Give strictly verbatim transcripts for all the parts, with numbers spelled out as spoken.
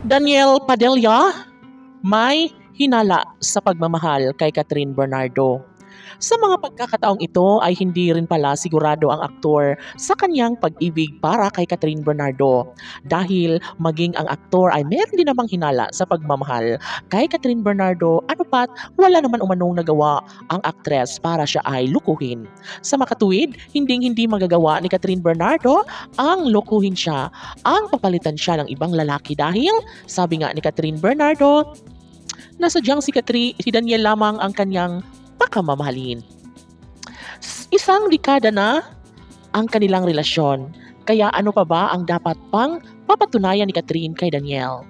Daniel Padilla may hinala sa pagmamahal kay Catherine Bernardo. Sa mga pagkakataong ito ay hindi rin pala sigurado ang aktor sa kanyang pag-ibig para kay Catherine Bernardo dahil maging ang aktor ay meron din namang hinala sa pagmamahal kay Catherine Bernardo, ano pat wala naman umanong nagawa ang aktres para siya ay lukuhin. Sa makatuwid, hinding-hindi magagawa ni Catherine Bernardo ang lukuhin siya, ang papalitan siya ng ibang lalaki dahil sabi nga ni Catherine Bernardo, nasadyang si, Catherine, si Daniel lamang ang kanyang pakamamahalin. Isang dekada na ang kanilang relasyon, kaya ano pa ba ang dapat pang papatunayan ni Catherine kay Daniel?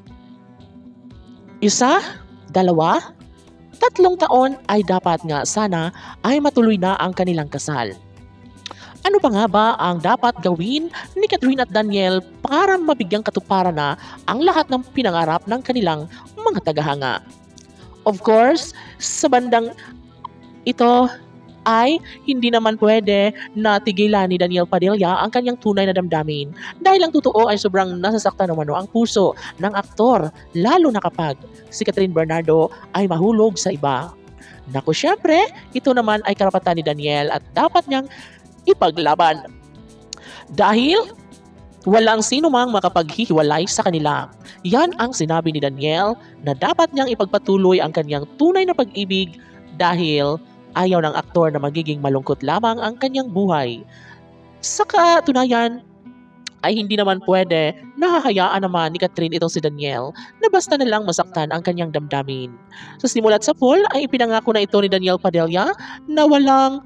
Isa, dalawa, tatlong taon ay dapat nga sana ay matuloy na ang kanilang kasal. Ano pa nga ba ang dapat gawin ni Catherine at Daniel para mabigyang katuparan na ang lahat ng pinangarap ng kanilang mga tagahanga? Of course, sa bandang ito ay hindi naman pwede na tigilan ni Daniel Padilla ang kanyang tunay na damdamin dahil ang totoo ay sobrang nasasaktan naman ang puso ng aktor, lalo na kapag si Catherine Bernardo ay mahulog sa iba. Naku, syempre, ito naman ay karapatan ni Daniel at dapat niyang ipaglaban dahil walang sino mang makapaghihiwalay sa kanila. Yan ang sinabi ni Daniel na dapat niyang ipagpatuloy ang kanyang tunay na pag-ibig dahil ayaw ng aktor na magiging malungkot lamang ang kanyang buhay. Sa katunayan ay hindi naman pwede na hahayaan naman ni Catherine itong si Daniel na basta na lang masaktan ang kanyang damdamin. Sa simula't sa pool ay ipinangako na ito ni Daniel Padilla na walang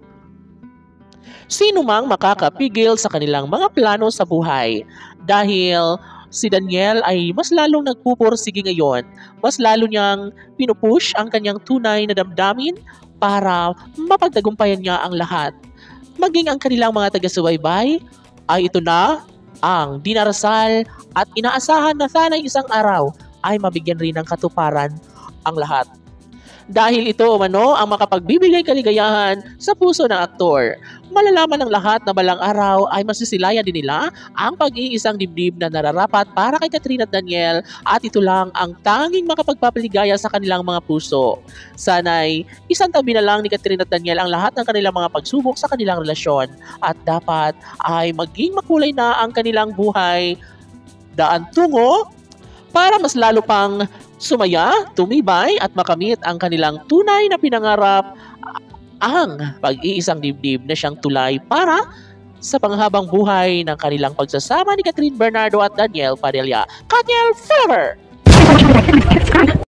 sino mang makakapigil sa kanilang mga plano sa buhay dahil si Daniel ay mas lalong nagpupursige ngayon, mas lalo niyang pinupush ang kanyang tunay na damdamin para mapagtagumpayan niya ang lahat. Maging ang kanilang mga taga-subaybay ay ito na ang dinarasal at inaasahan na sana isang araw ay mabigyan rin ng katuparan ang lahat. Dahil ito umano ang makapagbibigay kaligayahan sa puso ng aktor. Malalaman ng lahat na balang araw ay masisilayan din nila ang pag-iisang dibdib na nararapat para kay Catherine at Daniel at ito lang ang tanging makapagpapaligaya sa kanilang mga puso. Sana'y isang tabi na lang ni Catherine at Daniel ang lahat ng kanilang mga pagsubok sa kanilang relasyon at dapat ay maging makulay na ang kanilang buhay daan tungo para mas lalo pang sumaya, tumibay at makamit ang kanilang tunay na pinangarap, ang pag-iisang dibdib na siyang tulay para sa panghabang buhay ng kanilang pagsasama ni Catherine Bernardo at Daniel Padilla. Daniel Forever!